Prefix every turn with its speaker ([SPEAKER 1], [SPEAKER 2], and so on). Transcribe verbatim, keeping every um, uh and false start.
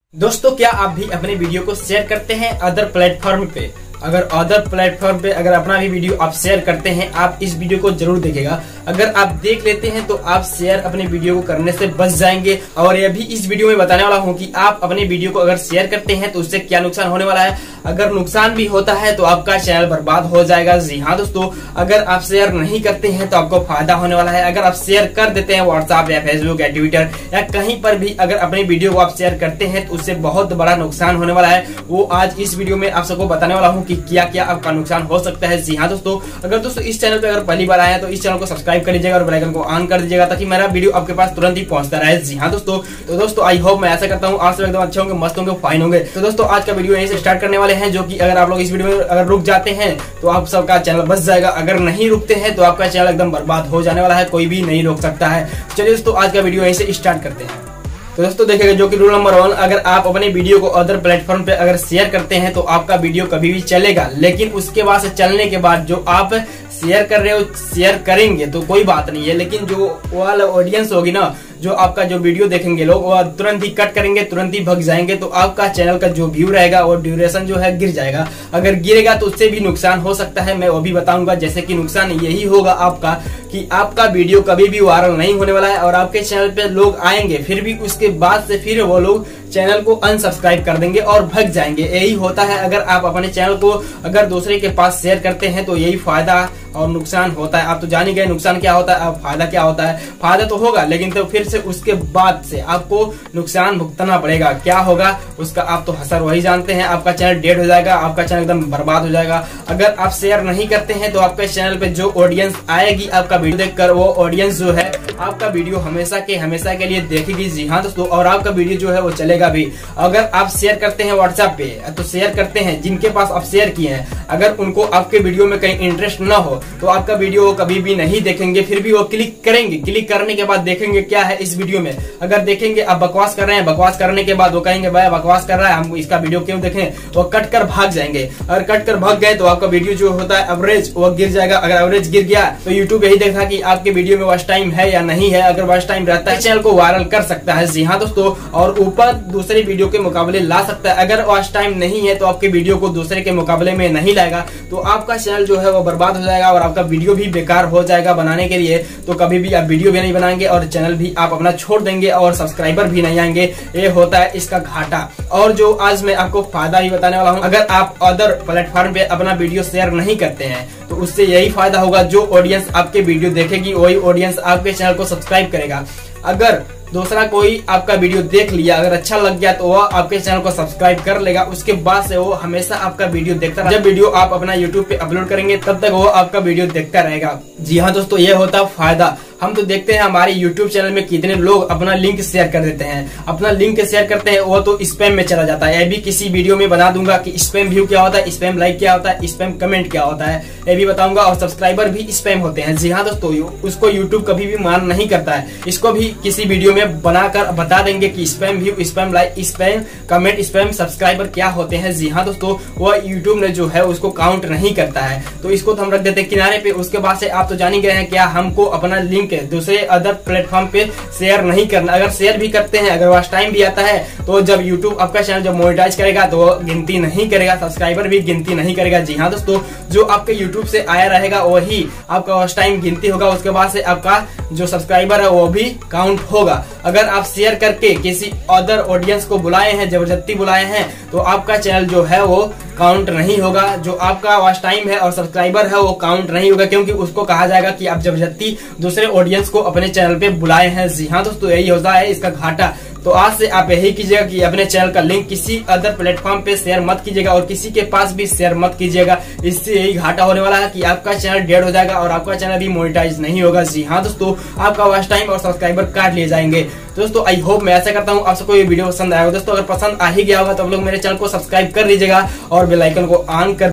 [SPEAKER 1] दोस्तों, क्या आप भी अपने वीडियो को शेयर करते हैं अदर प्लेटफॉर्म पे? अगर अदर प्लेटफॉर्म पे अगर अपना भी वीडियो आप शेयर करते हैं, आप इस वीडियो को जरूर देखिएगा। अगर आप देख लेते हैं तो आप शेयर अपने वीडियो को करने से बच जाएंगे। और ये भी इस वीडियो में बताने वाला हूं कि आप अपने वीडियो को अगर शेयर करते हैं तो उससे क्या नुकसान होने वाला है। अगर नुकसान भी होता है तो आपका चैनल बर्बाद हो जाएगा। जी हाँ दोस्तों, अगर आप शेयर नहीं करते हैं तो आपको फायदा होने वाला है। अगर आप शेयर कर देते हैं व्हाट्सएप या फेसबुक या ट्विटर या कहीं पर भी अगर अपने वीडियो को आप शेयर करते हैं तो उससे बहुत बड़ा नुकसान होने वाला है। वो आज इस वीडियो में आप सबको बताने वाला हूँ कि क्या क्या आपका नुकसान हो सकता है। जी हाँ दोस्तों, अगर दोस्तों इस चैनल पे अगर पहली बार आए हैं तो इस चैनल को सब्सक्राइब कर लीजिएगा और बेल आइकन को ऑन कर दीजिएगा ताकि मेरा वीडियो आपके पास तुरंत ही पहुंचता रहे। जी हाँ दोस्तों, तो दोस्तों आई होप मैं ऐसा करता हूँ आप सब एकदम अच्छे होंगे, मस्त होंगे, फाइन होंगे। तो दोस्तों आज का वीडियो यहीं से स्टार्ट करने वाले हैं, जो कि अगर आप लोग इस वीडियो में अगर रुक जाते हैं तो आप सबका चैनल बच जाएगा। अगर नहीं रुकते हैं तो आपका चैनल एकदम बर्बाद हो जाने वाला है, कोई भी नहीं रोक सकता है। चलिए दोस्तों आज का वीडियो यहीं से स्टार्ट करते हैं। तो दोस्तों देखिएगा, जो कि रूल नंबर वन, अगर आप अपने वीडियो को अदर प्लेटफॉर्म पे अगर शेयर करते हैं तो आपका वीडियो कभी भी चलेगा, लेकिन उसके बाद से चलने के बाद जो आप शेयर कर रहे हो शेयर करेंगे तो कोई बात नहीं है, लेकिन जो वाला ऑडियंस होगी ना, जो आपका जो वीडियो देखेंगे लोग, वो तुरंत ही कट करेंगे, तुरंत ही भग जाएंगे। तो आपका चैनल का जो व्यू रहेगा वो ड्यूरेशन जो है गिर जाएगा। अगर गिरेगा तो उससे भी नुकसान हो सकता है, मैं वो भी बताऊंगा। जैसे कि नुकसान यही होगा आपका कि आपका वीडियो कभी भी वायरल नहीं होने वाला है और आपके चैनल पे लोग आएंगे, फिर भी उसके बाद से फिर वो लोग चैनल को अनसब्सक्राइब कर देंगे और भग जाएंगे। यही होता है अगर आप अपने चैनल को अगर दूसरे के पास शेयर करते हैं तो यही फायदा और नुकसान होता है। आप तो जान ही गए नुकसान क्या होता है, अब फायदा क्या होता है। फायदा तो होगा, लेकिन तो फिर से उसके बाद से आपको नुकसान भुगतना पड़ेगा। क्या होगा उसका आप तो हसर वही जानते हैं। आपका चैनल डेड हो जाएगा, आपका चैनल एकदम बर्बाद हो जाएगा। अगर आप शेयर नहीं करते हैं तो आपके चैनल पे जो ऑडियंस आएगी आपका वीडियो देखकर, वो ऑडियंस जो है आपका वीडियो हमेशा के हमेशा के लिए देखेगी। जी हाँ दोस्तों, और आपका वीडियो जो है वो चलेगा भी। अगर आप शेयर करते हैं व्हाट्सएप पे तो शेयर करते हैं, जिनके पास आप शेयर किए हैं अगर उनको आपके वीडियो में कहीं इंटरेस्ट ना हो तो आपका वीडियो वो कभी भी नहीं देखेंगे। फिर भी वो क्लिक करेंगे, क्लिक करने के बाद देखेंगे क्या है इस वीडियो में। अगर देखेंगे आप बकवास कर रहे हैं, बकवास करने के बाद वो कहेंगे भाई बकवास कर रहा है, हम इसका वीडियो क्यों देखें, वो कट कर भाग जाएंगे। अगर कट कर भाग गए तो आपका वीडियो जो होता है एवरेज वो गिर जाएगा। अगर एवरेज गिर गया तो यूट्यूब यही देखा कि आपके वीडियो में वॉच टाइम है या नहीं है। अगर वॉच टाइम रहता है चैनल को वायरल कर सकता है। जी हाँ दोस्तों, और ऊपर दूसरे वीडियो के मुकाबले ला सकता है। अगर वॉच टाइम नहीं है तो आपके वीडियो को दूसरे के मुकाबले में नहीं लाएगा तो आपका चैनल जो है वो बर्बाद हो जाएगा और आपका वीडियो भी बेकार हो जाएगा बनाने के लिए। तो कभी भी आप वीडियो भी नहीं बनाएंगे और चैनल भी आप अपना छोड़ देंगे और सब्सक्राइबर भी नहीं आएंगे। ये होता है इसका घाटा। और जो आज मैं आपको फायदा भी बताने वाला हूँ, अगर आप अदर प्लेटफॉर्म पे अपना वीडियो शेयर नहीं करते हैं तो उससे यही फायदा होगा, जो ऑडियंस आपके वीडियो देखेगी वही ऑडियंस आपके चैनल को सब्सक्राइब करेगा। अगर दूसरा कोई आपका वीडियो देख लिया, अगर अच्छा लग गया तो वह आपके चैनल को सब्सक्राइब कर लेगा। उसके बाद से वो हमेशा आपका वीडियो देखता रहेगा। जब वीडियो आप अपना यूट्यूब पे अपलोड करेंगे तब तक वो आपका वीडियो देखता रहेगा। जी हाँ दोस्तों, ये होता फायदा। हम तो देखते हैं हमारे यूट्यूब चैनल में कितने लोग अपना लिंक शेयर कर देते हैं। अपना लिंक शेयर करते हैं वो तो स्पैम में चला जाता है। ये भी किसी वीडियो में बना दूंगा कि स्पैम व्यू क्या होता है, स्पैम लाइक क्या होता है, स्पैम कमेंट क्या होता है, ये भी बताऊंगा। और सब्सक्राइबर भी स्पैम होते हैं। जी हाँ दोस्तों, उसको यूट्यूब कभी भी मान नहीं करता है। इसको भी किसी वीडियो में बनाकर बता देंगे कि spam view, spam like, spam comment, spam subscriber क्या होते हैं। जी हाँ दोस्तों, वो यूट्यूब ने जो है उसको काउंट नहीं करता है, तो इसको तो हम रख देते हैं किनारे पे। उसके बाद से आप तो जान ही गए हैं क्या हमको अपना लिंक दूसरे अदर प्लेटफॉर्म पे शेयर नहीं करना। अगर शेयर भी करते हैं, अगर वॉच टाइम भी आता है तो जब यूट्यूब आपका चैनल जब मोनेटाइज करेगा तो वो गिनती नहीं करेगा, सब्सक्राइबर भी गिनती नहीं करेगा। जी हाँ दोस्तों, जो आपके यूट्यूब से आया रहेगा वही आपका वॉच टाइम गिनती होगा। उसके बाद से आपका जो सब्सक्राइबर है वो भी काउंट होगा। अगर आप शेयर करके किसी अदर ऑडियंस को बुलाए हैं, जबरदस्ती बुलाए हैं, तो आपका चैनल जो है वो काउंट नहीं होगा। जो आपका वॉच टाइम है और सब्सक्राइबर है वो काउंट नहीं होगा, क्योंकि उसको कहा जाएगा कि आप जबरदस्ती दूसरे ऑडियंस को अपने चैनल पे बुलाए हैं। जी हाँ दोस्तों, यही होता है इसका घाटा। तो आज से आप यही कीजिएगा कि अपने चैनल का लिंक किसी अदर प्लेटफॉर्म पे शेयर मत कीजिएगा और किसी के पास भी शेयर मत कीजिएगा। इससे यही घाटा होने वाला है कि आपका चैनल डेड हो जाएगा और आपका चैनल भी मोनेटाइज नहीं होगा। जी हाँ दोस्तों, आपका वॉच टाइम और सब्सक्राइबर काट लिए जाएंगे। दोस्तों आई होप मैं ऐसा करता हूँ आप सबको ये वीडियो पसंद आएगा। दोस्तों अगर पसंद आ ही गया होगा तो आप लोग मेरे चैनल को सब्सक्राइब कर लीजिएगा और बेल आइकन को ऑन कर